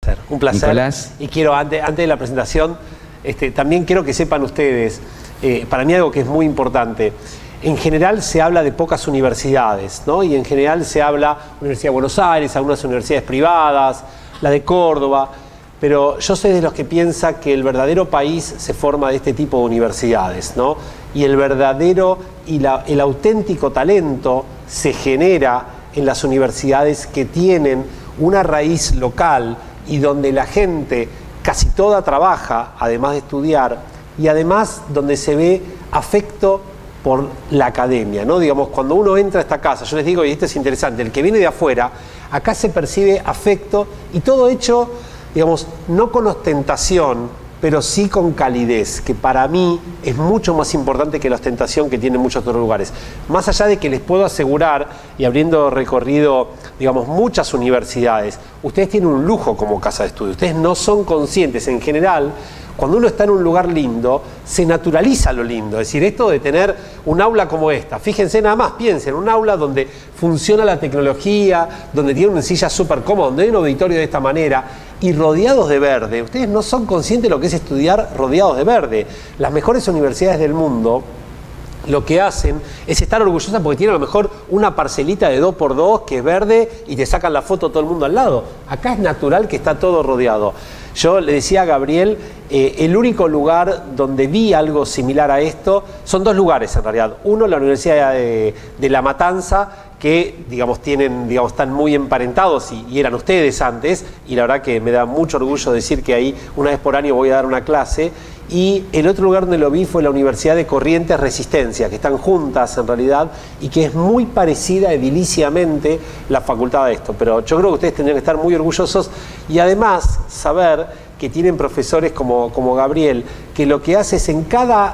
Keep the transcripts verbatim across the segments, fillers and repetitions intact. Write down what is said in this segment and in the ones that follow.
Un placer. Nicolás. Y quiero, antes, antes de la presentación, este, también quiero que sepan ustedes, eh, para mí algo que es muy importante. En general se habla de pocas universidades, ¿no? Y en general se habla Universidad de Buenos Aires, algunas universidades privadas, la de Córdoba, pero yo soy de los que piensa que el verdadero país se forma de este tipo de universidades, ¿no? Y el verdadero y la, el auténtico talento se genera en las universidades que tienen una raíz local y donde la gente casi toda trabaja, además de estudiar, y además donde se ve afecto por la academia, ¿no? Digamos, cuando uno entra a esta casa, yo les digo, y esto es interesante, el que viene de afuera, acá se percibe afecto y todo hecho, digamos, no con ostentación, pero sí con calidez, que para mí es mucho más importante que la ostentación que tienen muchos otros lugares. Más allá de que les puedo asegurar, y habiendo recorrido, digamos, muchas universidades, ustedes tienen un lujo como casa de estudio, ustedes no son conscientes en general. Cuando uno está en un lugar lindo, se naturaliza lo lindo. Es decir, esto de tener un aula como esta, fíjense nada más, piensen, un aula donde funciona la tecnología, donde tiene una silla súper cómoda, donde hay un auditorio de esta manera, y rodeados de verde. Ustedes no son conscientes de lo que es estudiar rodeados de verde. Las mejores universidades del mundo lo que hacen es estar orgullosas porque tienen a lo mejor una parcelita de dos por dos que es verde y te sacan la foto todo el mundo al lado. Acá es natural que está todo rodeado. Yo le decía a Gabriel, eh, el único lugar donde vi algo similar a esto, son dos lugares en realidad. Uno, la Universidad de, de La Matanza, que digamos, tienen, digamos, están muy emparentados y, y eran ustedes antes, y la verdad que me da mucho orgullo decir que ahí una vez por año voy a dar una clase. Y el otro lugar donde lo vi fue la Universidad de Corrientes Resistencia, que están juntas en realidad y que es muy parecida ediliciamente la facultad a esto. Pero yo creo que ustedes tendrían que estar muy orgullosos y además saber que tienen profesores como, como Gabriel, que lo que hace es en cada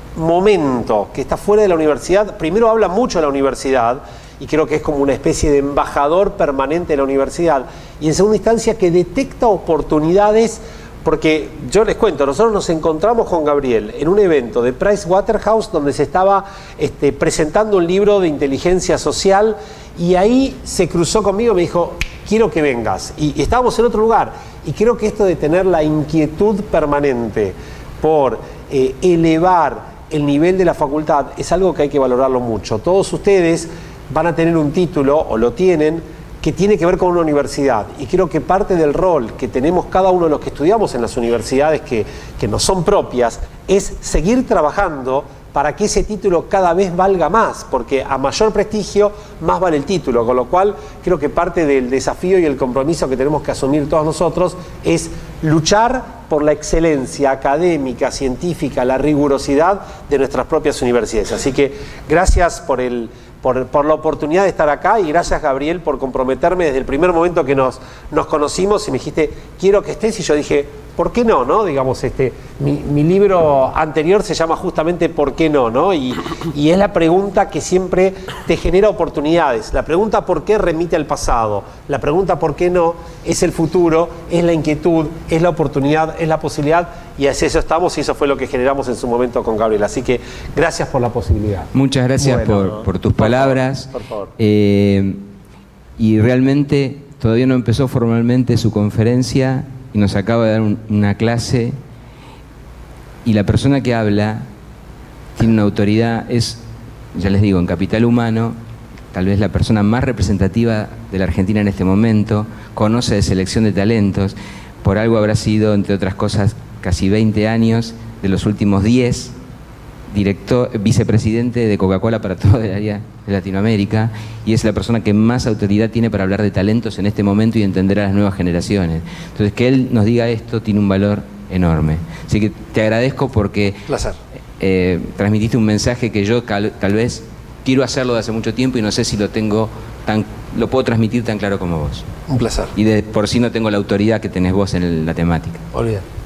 momento que está fuera de la universidad, primero habla mucho de la universidad y creo que es como una especie de embajador permanente de la universidad, y en segunda instancia que detecta oportunidades. Porque yo les cuento, nosotros nos encontramos con Gabriel en un evento de Pricewaterhouse donde se estaba este, presentando un libro de inteligencia social y ahí se cruzó conmigo y me dijo, quiero que vengas. Y, y estábamos en otro lugar. Y creo que esto de tener la inquietud permanente por eh, elevar el nivel de la facultad es algo que hay que valorarlo mucho. Todos ustedes van a tener un título, o lo tienen, que tiene que ver con una universidad, y creo que parte del rol que tenemos cada uno de los que estudiamos en las universidades que, que nos son propias es seguir trabajando para que ese título cada vez valga más, porque a mayor prestigio más vale el título, con lo cual creo que parte del desafío y el compromiso que tenemos que asumir todos nosotros es luchar por la excelencia académica, científica, la rigurosidad de nuestras propias universidades. Así que gracias por el Por, por la oportunidad de estar acá, y gracias, Gabriel, por comprometerme desde el primer momento que nos, nos conocimos y me dijiste, quiero que estés, y yo dije, ¿por qué no? ¿no? Digamos, este, mi, mi libro anterior se llama justamente ¿por qué no? ¿no? Y, y es la pregunta que siempre te genera oportunidades. La pregunta ¿por qué? Remite al pasado. La pregunta ¿por qué no? Es el futuro, es la inquietud, es la oportunidad, es la posibilidad, y así eso estamos, y eso fue lo que generamos en su momento con Gabriel. Así que gracias por la posibilidad. Muchas gracias bueno, por, ¿no? por tus por palabras. Favor, por favor. Eh, y realmente todavía no empezó formalmente su conferencia y nos acaba de dar un, una clase, y la persona que habla tiene una autoridad, es, ya les digo, en capital humano, tal vez la persona más representativa de la Argentina en este momento, conoce de selección de talentos, por algo habrá sido, entre otras cosas, casi veinte años de los últimos diez, director, vicepresidente de Coca-Cola para todo el área de Latinoamérica, y es la persona que más autoridad tiene para hablar de talentos en este momento y entender a las nuevas generaciones. Entonces, que él nos diga esto tiene un valor enorme. Así que te agradezco porque eh, transmitiste un mensaje que yo tal, tal vez quiero hacerlo de hace mucho tiempo y no sé si lo tengo tan, lo puedo transmitir tan claro como vos. Un placer. Y de por sí no tengo la autoridad que tenés vos en el, la temática. Olvídate.